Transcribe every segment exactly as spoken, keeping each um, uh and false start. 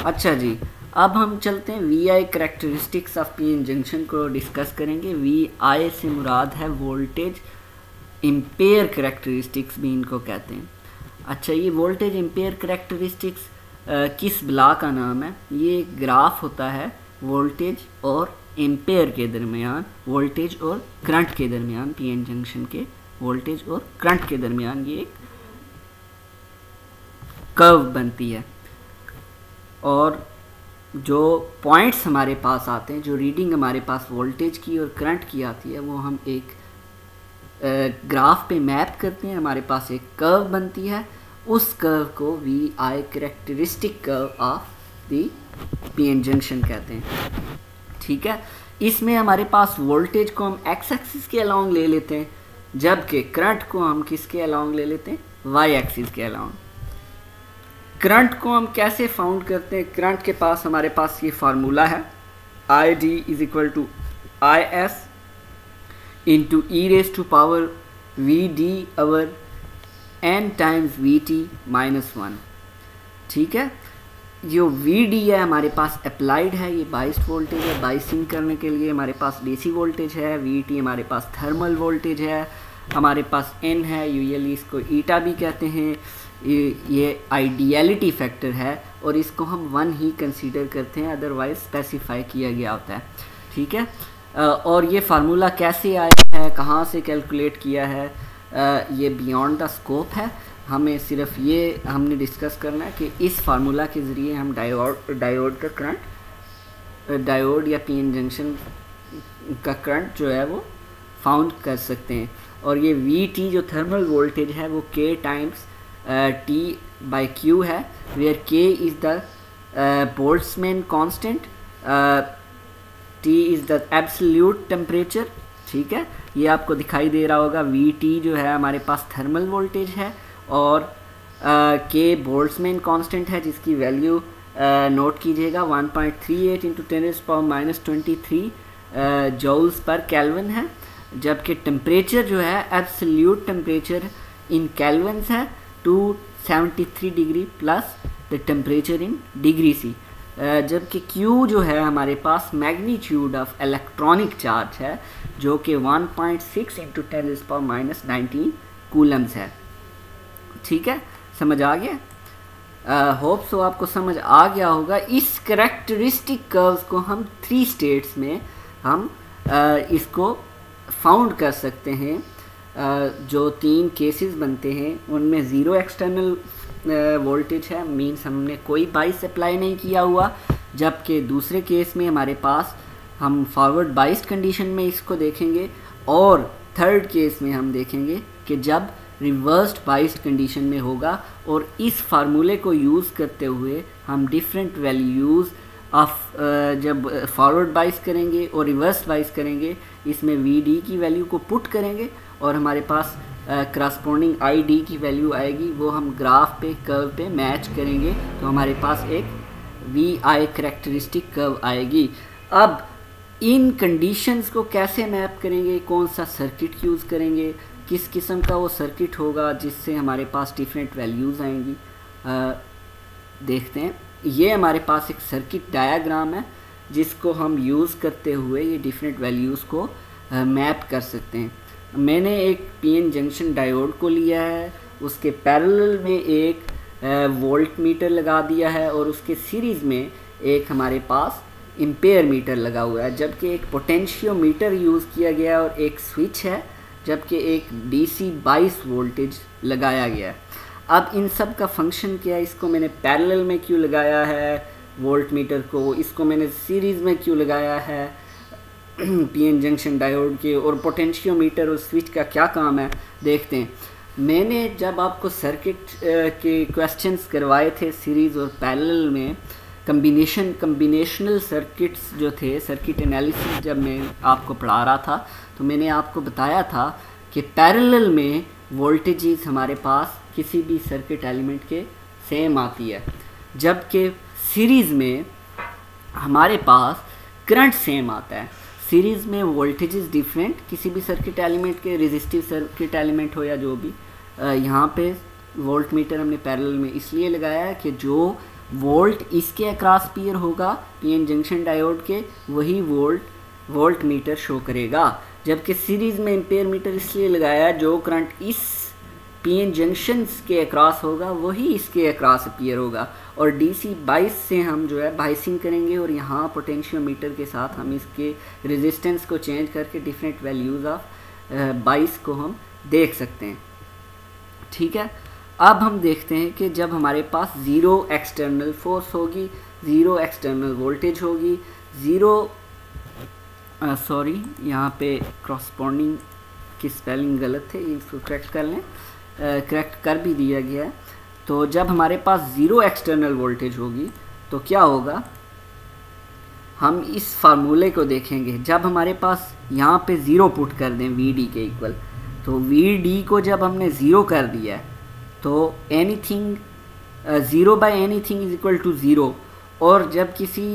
अच्छा जी, अब हम चलते हैं V I characteristics of P N junction को डिस्कस करेंगे। वी आई से मुराद है वोल्टेज इम्पेयर करेक्टरिस्टिक्स भी इनको कहते हैं। अच्छा, ये वोल्टेज इम्पेयर करेक्टरिस्टिक्स किस ब्ला का नाम है? ये एक ग्राफ होता है वोल्टेज और एम्पेयर के दरमियान, वोल्टेज और करंट के दरमियान, पी एन जंक्शन के वोल्टेज और करंट के दरमियान ये एक कर्व बनती है। और जो पॉइंट्स हमारे पास आते हैं, जो रीडिंग हमारे पास वोल्टेज की और करंट की आती है, वो हम एक ग्राफ पे मैप करते हैं। हमारे पास एक कर्व बनती है, उस कर्व को V I characteristic curve of the P N junction कहते हैं। ठीक है, इसमें हमारे पास वोल्टेज को हम एक्स एक्सिस के अलोंग ले लेते हैं, जबकि करंट को हम किसके अलोंग ले लेते हैं? वाई एक्सिस के अलोंग। करंट को हम कैसे फाउंड करते हैं? करंट के पास हमारे पास ये फार्मूला है, I D is equal to I S into e raise to power V D over N times V T minus one. ठीक है, जो वी डी है हमारे पास अप्लाइड है, ये बाइस्ड वोल्टेज है। बाइसिंग करने के लिए हमारे पास डीसी वोल्टेज है। वी टी हमारे पास थर्मल वोल्टेज है। हमारे पास एन है, यूजुअली इसको ईटा भी कहते हैं। ये आइडियलिटी फैक्टर है और इसको हम वन ही कंसीडर करते हैं, अदरवाइज स्पेसिफाई किया गया होता है। ठीक है, और ये फार्मूला कैसे आया है, कहाँ से कैलकुलेट किया है, ये बियॉन्ड द स्कोप है। हमें सिर्फ ये हमने डिस्कस करना है कि इस फार्मूला के ज़रिए हम डायोड डायोड का करंट, डायोड या पी एन जंक्शन का करंट जो है वो फाउंड कर सकते हैं। और ये वी टी जो थर्मल वोल्टेज है वो K times T by Q है, where K is the Boltzmann constant, T is the absolute temperature. ठीक है, ये आपको दिखाई दे रहा होगा। वी टी जो है हमारे पास थर्मल वोल्टेज है और के बोल्ट्जमैन कांस्टेंट है, जिसकी वैल्यू नोट कीजिएगा one point three eight into ten to power minus twenty three joules per kelvin है, जबकि टेम्परेचर जो है एब्सोल्यूट टेम्परेचर इन केल्विन्स है two seventy three degree plus the temperature in degree C, जबकि Q जो है हमारे पास मैग्नीट्यूड ऑफ इलेक्ट्रॉनिक चार्ज है, जो कि one point six into ten to power minus nineteen coulombs है। ठीक है, समझ आ गया? होप सो आपको समझ आ गया होगा। इस करेक्टरिस्टिक कर्व्स को हम थ्री स्टेट्स में हम uh, इसको फाउंड कर सकते हैं। uh, जो तीन केसेस बनते हैं उनमें ज़ीरो एक्सटर्नल वोल्टेज है, मीन्स हमने कोई बाइस अप्लाई नहीं किया हुआ, जबकि दूसरे केस में हमारे पास हम फॉरवर्ड बाइस्ड कंडीशन में इसको देखेंगे, और थर्ड केस में हम देखेंगे कि जब रिवर्स्ड बाइस्ड कंडीशन में होगा। और इस फार्मूले को यूज़ करते हुए हम डिफरेंट वैल्यूज़ ऑफ जब फॉरवर्ड बाइस करेंगे और रिवर्स बाइस करेंगे, इसमें वी डी की वैल्यू को पुट करेंगे और हमारे पास करस्पॉन्डिंग आई डी की वैल्यू आएगी, वो हम ग्राफ पे कर्व पे मैच करेंगे तो हमारे पास एक वी आई करेक्टरिस्टिक कर्व आएगी। अब इन कंडीशंस को कैसे मैप करेंगे, कौन सा सर्किट यूज़ करेंगे, किस किस्म का वो सर्किट होगा जिससे हमारे पास डिफरेंट वैल्यूज़ आएंगी, आ, देखते हैं। ये हमारे पास एक सर्किट डायग्राम है जिसको हम यूज़ करते हुए ये डिफरेंट वैल्यूज़ को मैप कर सकते हैं। मैंने एक पी एन जंक्शन डायोड को लिया है, उसके पैरेलल में एक वोल्ट मीटर लगा दिया है और उसके सीरीज़ में एक हमारे पास एम्पेयर मीटर लगा हुआ है, जबकि एक पोटेंशियोमीटर यूज़ किया गया और एक स्विच है, जबकि एक डीसी बाईस वोल्टेज लगाया गया है। अब इन सब का फंक्शन क्या है, इसको मैंने पैरेलल में क्यों लगाया है वोल्ट मीटर को, इसको मैंने सीरीज़ में क्यों लगाया है पी एन जंक्शन डायोड के, और पोटेंशियोमीटर और स्विच का क्या काम है, देखते हैं। मैंने जब आपको सर्किट के क्वेश्चंस करवाए थे सीरीज़ और पैरेलल में, कम्बिनेशन कम्बिनेशनल सर्किट्स जो थे, सर्किट एनालिसिस जब मैं आपको पढ़ा रहा था, तो मैंने आपको बताया था कि पैरेलल में वोल्टेजेस हमारे पास किसी भी सर्किट एलिमेंट के सेम आती है, जबकि सीरीज़ में हमारे पास करंट सेम आता है। सीरीज़ में वोल्टेजेस डिफरेंट किसी भी सर्किट एलिमेंट के, रेजिस्टिव सर्किट एलिमेंट हो या जो भी। यहाँ पे वोल्ट मीटर हमने पैरेलल में इसलिए लगाया है कि जो वोल्ट इसके अक्रॉस पियर होगा पीएन जंक्शन डायोड के, वही वोल्ट वोल्ट मीटर शो करेगा। जबकि सीरीज़ में एम्पेयर मीटर इसलिए लगाया जो करंट इस पीएन जंक्शंस के अक्रॉस होगा वही इसके अक्रॉस अपीयर होगा। और डीसी बाइस से हम जो है बाइसिंग करेंगे और यहाँ पोटेंशियोमीटर के साथ हम इसके रेजिस्टेंस को चेंज करके डिफरेंट वैल्यूज़ ऑफ बाइस को हम देख सकते हैं। ठीक है, अब हम देखते हैं कि जब हमारे पास ज़ीरो एक्सटर्नल फोर्स होगी, ज़ीरो एक्सटर्नल वोल्टेज होगी, ज़ीरो सॉरी यहाँ पे क्रॉसपॉन्डिंग की स्पेलिंग गलत थे, इसको करेक्ट कर लें, करेक्ट कर भी दिया गया है। तो जब हमारे पास ज़ीरो एक्सटर्नल वोल्टेज होगी तो क्या होगा, हम इस फार्मूले को देखेंगे। जब हमारे पास यहाँ पे ज़ीरो पुट कर दें वी डी के इक्वल, तो वी डी को जब हमने ज़ीरो कर दिया है तो anything zero by anything is equal to zero. और जब किसी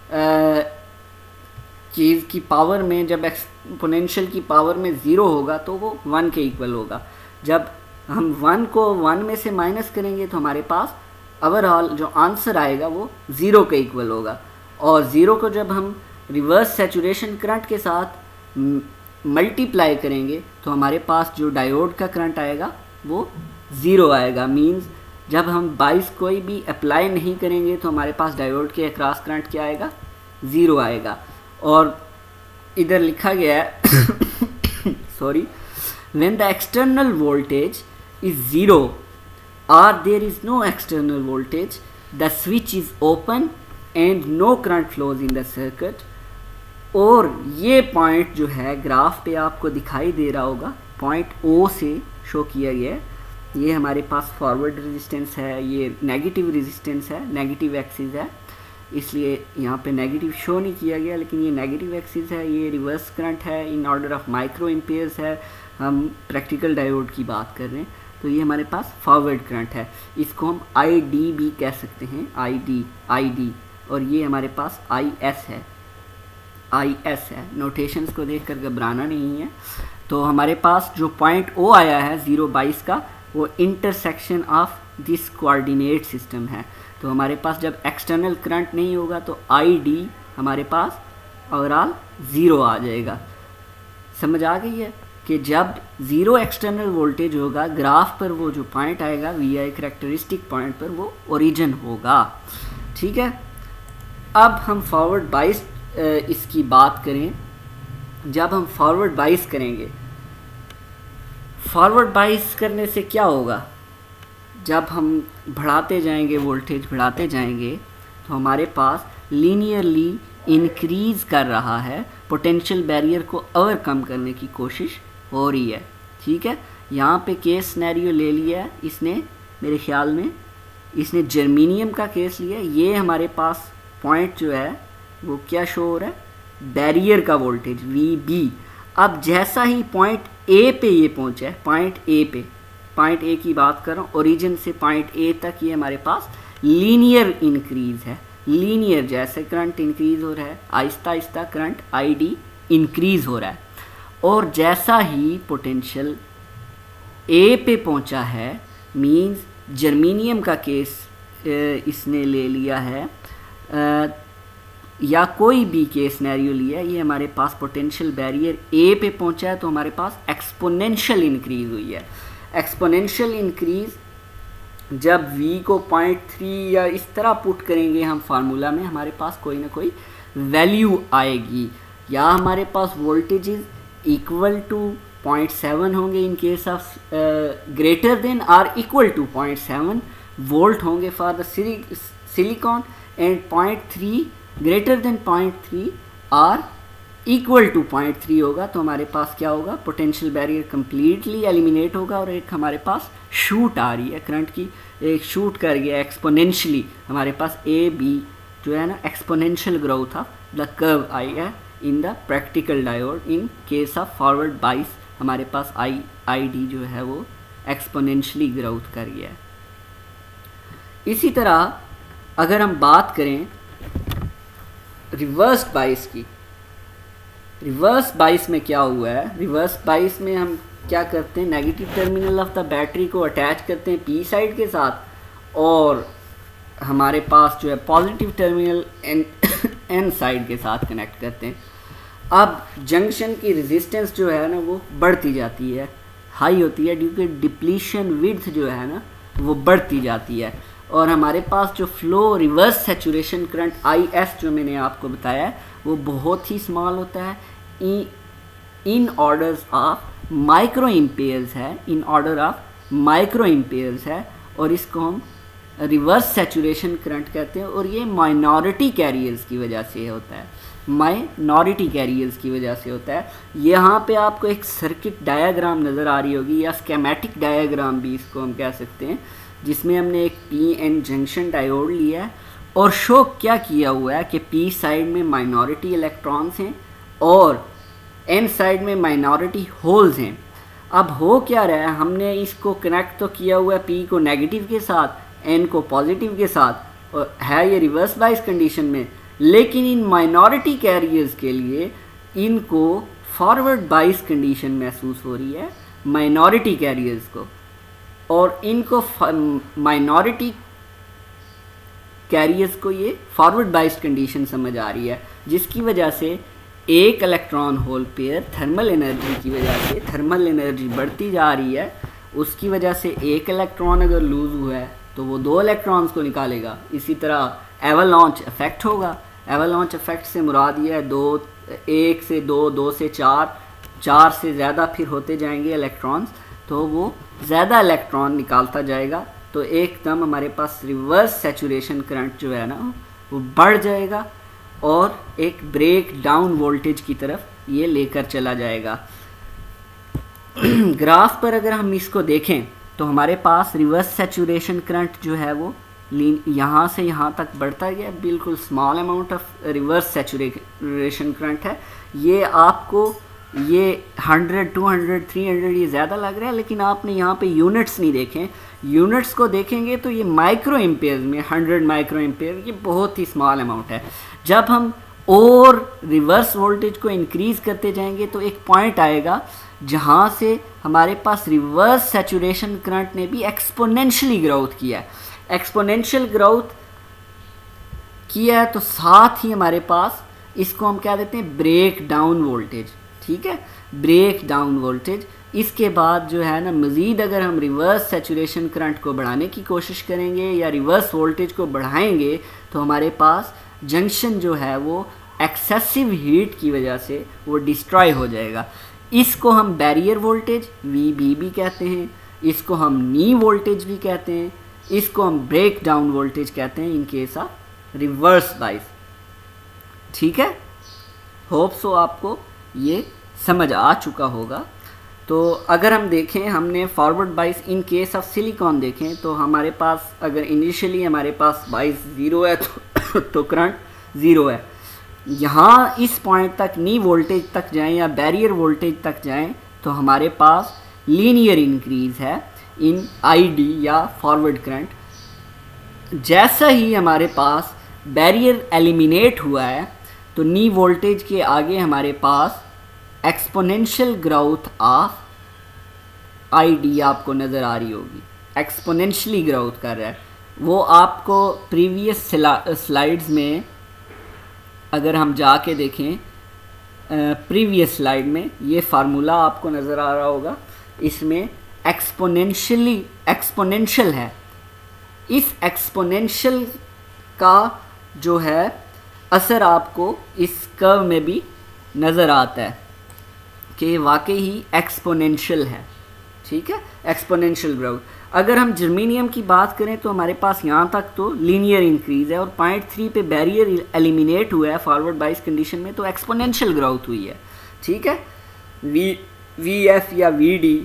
चीज़ की पावर में, जब एक्सपोनेंशियल की पावर में ज़ीरो होगा तो वो वन के इक्वल होगा। जब हम वन को वन में से माइनस करेंगे तो हमारे पास ओवरऑल जो आंसर आएगा वो ज़ीरो के इक्वल होगा। और ज़ीरो को जब हम रिवर्स सैचुरेशन करंट के साथ मल्टीप्लाई करेंगे तो हमारे पास जो डायोड का करंट आएगा वो ज़ीरो आएगा। मींस जब हम बाइस कोई भी अप्लाई नहीं करेंगे तो हमारे पास डायोड के अक्रॉस करंट क्या आएगा, ज़ीरो आएगा। और इधर लिखा गया है sorry, when the external voltage is zero or there is no external voltage, the switch is open and no current flows in the circuit। और ये पॉइंट जो है ग्राफ पे आपको दिखाई दे रहा होगा, पॉइंट ओ से शो किया गया है। ये हमारे पास फॉरवर्ड रेजिस्टेंस है, ये नेगेटिव रेजिस्टेंस है, नेगेटिव एक्सिस है, इसलिए यहाँ पे नेगेटिव शो नहीं किया गया, लेकिन ये नेगेटिव एक्सिस है। ये रिवर्स करंट है, in order of micro amperes है, हम प्रैक्टिकल डायोड की बात कर रहे हैं। तो ये हमारे पास फॉरवर्ड करंट है, इसको हम आई डी भी कह सकते हैं, आई डी आई डी। और ये हमारे पास आई एस है, आई एस है। नोटेशंस को देख कर घबराना नहीं है। तो हमारे पास जो पॉइंट ओ आया है ज़ीरो बाईस का, वो intersection of this coordinate system है। तो हमारे पास जब एक्सटर्नल करंट नहीं होगा तो आई डी हमारे पास ओवरऑल ज़ीरो आ जाएगा। समझ आ गई है कि जब ज़ीरो एक्सटर्नल वोल्टेज होगा, ग्राफ पर वो जो पॉइंट आएगा वी आई करेक्टरिस्टिक पॉइंट पर, वो ओरिजिन होगा। ठीक है, अब हम फॉरवर्ड बाइस इसकी बात करें। जब हम फॉरवर्ड बाइस करेंगे, फॉरवर्ड बाइस करने से क्या होगा, जब हम बढ़ाते जाएंगे, वोल्टेज बढ़ाते जाएंगे तो हमारे पास लीनियरली इंक्रीज़ कर रहा है, पोटेंशियल बैरियर को ओवरकम करने की कोशिश हो रही है। ठीक है, यहाँ पे केस सिनेरियो ले लिया है इसने, मेरे ख्याल में इसने जर्मीनियम का केस लिया है। ये हमारे पास पॉइंट जो है वो क्या शो हो रहा है, बैरियर का वोल्टेज वी बी। अब जैसा ही पॉइंट ए पे ये पहुँचा है, पॉइंट ए पे, पॉइंट ए की बात कर रहा हूँ, ओरिजिन से पॉइंट ए तक ये हमारे पास लीनियर इंक्रीज़ है। लीनियर, जैसे करंट इंक्रीज़ हो रहा है, Aahista Aahista current I D increase हो रहा है। और जैसा ही पोटेंशियल ए पे पहुंचा है, मींस जर्मीनियम का केस इसने ले लिया है, या कोई भी केस सिनेरियो लिया है, ये हमारे पास पोटेंशियल बैरियर ए पे पहुंचा है तो हमारे पास एक्सपोनेंशियल इंक्रीज़ हुई है। एक्सपोनेंशियल इंक्रीज़ जब v को पॉइंट थ्री या इस तरह पुट करेंगे हम फार्मूला में, हमारे पास कोई ना कोई वैल्यू आएगी। या हमारे पास voltages equal to point seven होंगे in case of greater than or equal to point seven volt होंगे for the silicon, and point three greater than point three or equal to point three होगा। तो हमारे पास क्या होगा, potential barrier completely eliminate होगा और एक हमारे पास शूट आ रही है करंट की, एक शूट कर गया एक्सपोनेंशियली। हमारे पास ए बी जो है ना, exponential growth of the curve आई है in the practical diode. In case of forward bias हमारे पास आई आई डी जो है वो एक्सपोनेंशियली ग्रोथ कर गया है। इसी तरह अगर हम बात करें रिवर्स बाइस की, रिवर्स बाइस में क्या हुआ है, रिवर्स बाइस में हम क्या करते हैं, negative terminal of the battery को अटैच करते हैं पी साइड के साथ, और हमारे पास जो है positive terminal N N side के साथ कनेक्ट करते हैं। अब जंक्शन की रेजिस्टेंस जो है ना वो बढ़ती जाती है, हाई होती है, ड्यू टू डिप्लीशन विड्थ जो है ना वो बढ़ती जाती है। और हमारे पास जो flow reverse saturation current I S जो मैंने आपको बताया है वो बहुत ही स्मॉल होता है, in orders of micro amperes है, in order of micro amperes है, और इसको हम रिवर्स सैचुरेशन करंट कहते हैं। और ये माइनॉरिटी कैरियर्स की वजह से होता है, माइनॉरिटी कैरियर्स की वजह से होता है। यहाँ पे आपको एक सर्किट डायग्राम नज़र आ रही होगी, या स्केमेटिक डायग्राम भी इसको हम कह सकते हैं, जिसमें हमने एक पी एन जंक्शन डायोड लिया है और शो क्या किया हुआ है कि पी साइड में माइनॉरिटी इलेक्ट्रॉन्स हैं और एन साइड में माइनॉरिटी होल्स हैं। अब हो क्या रहा है, हमने इसको कनेक्ट तो किया हुआ है पी को नेगेटिव के साथ, एन को पॉजिटिव के साथ, और है ये रिवर्स बाइस कंडीशन में, लेकिन इन माइनॉरिटी कैरियर्स के लिए इनको फॉरवर्ड बाइस कंडीशन महसूस हो रही है, माइनॉरिटी कैरियर्स को, और इनको माइनॉरिटी कैरियर्स को ये फॉरवर्ड बाइस कंडीशन समझ आ रही है, जिसकी वजह से एक electron hole pair thermal energy की वजह से थर्मल एनर्जी बढ़ती जा रही है। उसकी वजह से एक इलेक्ट्रॉन अगर लूज़ हुआ है तो वो दो इलेक्ट्रॉन्स को निकालेगा। इसी तरह एवलॉन्च इफेक्ट होगा। एवलॉन्च इफेक्ट से मुराद ये है दो, एक से दो, दो से चार, चार से ज़्यादा फिर होते जाएंगे इलेक्ट्रॉन्स, तो वो ज़्यादा इलेक्ट्रॉन निकालता जाएगा, तो एकदम हमारे पास रिवर्स सैचुरेशन करंट जो है ना वो बढ़ जाएगा और एक ब्रेक डाउन वोल्टेज की तरफ ये लेकर चला जाएगा। ग्राफ पर अगर हम इसको देखें तो हमारे पास रिवर्स सैचुरेशन करंट जो है वो यहाँ से यहाँ तक बढ़ता गया, बिल्कुल small amount of reverse saturation current है। ये आपको ये hundred, two hundred, three hundred ये ज़्यादा लग रहा है, लेकिन आपने यहाँ पे यूनिट्स नहीं देखें। यूनिट्स को देखेंगे तो ये माइक्रो एम्पेयर में हंड्रेड माइक्रो एम्पेयर, ये बहुत ही स्मॉल अमाउंट है। जब हम और रिवर्स वोल्टेज को इंक्रीज़ करते जाएंगे तो एक पॉइंट आएगा जहाँ से हमारे पास रिवर्स सैचुरेशन करंट ने भी एक्सपोनेंशियली ग्रोथ किया है। एक्सपोनेंशियल ग्रोथ किया है तो साथ ही हमारे पास इसको हम क्या देते हैं, ब्रेक डाउन वोल्टेज, ठीक है, ब्रेक डाउन वोल्टेज। इसके बाद जो है ना मज़ीद अगर हम रिवर्स सैचुरेशन करंट को बढ़ाने की कोशिश करेंगे या रिवर्स वोल्टेज को बढ़ाएंगे तो हमारे पास जंक्शन जो है वो एक्सेसिव हीट की वजह से वो डिस्ट्रॉय हो जाएगा। इसको हम बैरियर वोल्टेज वी बी भी कहते हैं, इसको हम नी वोल्टेज भी कहते हैं, इसको हम ब्रेक डाउन वोल्टेज कहते हैं इन केस ऑफ रिवर्स बाइस। ठीक है, होप सो आपको ये समझ आ चुका होगा। तो अगर हम देखें, हमने फॉरवर्ड बाइस इन केस ऑफ सिलिकॉन देखें तो हमारे पास अगर इनिशियली हमारे पास बाइस ज़ीरो है तो, तो करंट ज़ीरो है। यहाँ इस पॉइंट तक नी वोल्टेज तक जाएं या बैरियर वोल्टेज तक जाएं तो हमारे पास लीनियर इंक्रीज़ है इन आईडी या फॉरवर्ड करंट। जैसा ही हमारे पास बैरियर एलिमिनेट हुआ है तो नी वोल्टेज के आगे हमारे पास एक्सपोनेंशियल ग्रोथ ऑफ आईडी आपको नज़र आ रही होगी, एक्सपोनेंशियली ग्रोथ कर रहा है। वो आपको प्रीवियस स्लाइड्स में अगर हम जाके देखें, प्रीवियस स्लाइड में ये फार्मूला आपको नज़र आ रहा होगा, इसमें एक्सपोनेंशियली एक्सपोनेंशियल है। इस एक्सपोनेंशियल का जो है असर आपको इस कर्व में भी नज़र आता है कि वाकई ही एक्सपोनेंशियल है। ठीक है, एक्सपोनेंशियल ग्रोथ। अगर हम जर्मेनियम की बात करें तो हमारे पास यहाँ तक तो लीनियर इंक्रीज़ है और पॉइंट थ्री पे बैरियर एलिमिनेट हुआ है फॉरवर्ड बाइस कंडीशन में, तो एक्सपोनेंशियल ग्रोथ हुई है। ठीक है, वी वी एफ या वी डी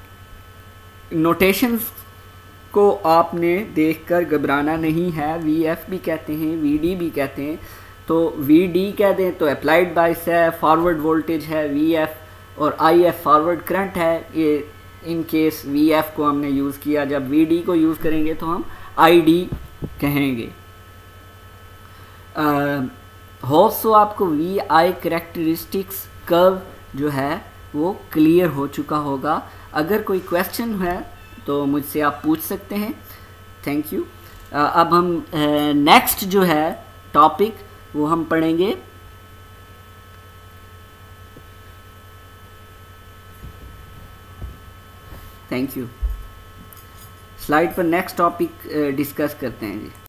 नोटेशंस को आपने देखकर घबराना नहीं है। वी एफ भी कहते हैं, वी डी भी कहते हैं। तो वी डी कह दें तो अप्लाइड बाइस है, फॉरवर्ड वोल्टेज है वी एफ, और आई एफ फॉरवर्ड करंट है। ये इन केस वी एफ को हमने यूज़ किया, जब वी डी को यूज़ करेंगे तो हम आई डी कहेंगे। होप सो आपको वी आई करेक्टरिस्टिक्स कर्व जो है वो क्लियर हो चुका होगा। अगर कोई क्वेश्चन है तो मुझसे आप पूछ सकते हैं। Thank you. अब हम नेक्स्ट जो है टॉपिक वो हम पढ़ेंगे थैंक यू। स्लाइड पर नेक्स्ट टॉपिक डिस्कस करते हैं जी।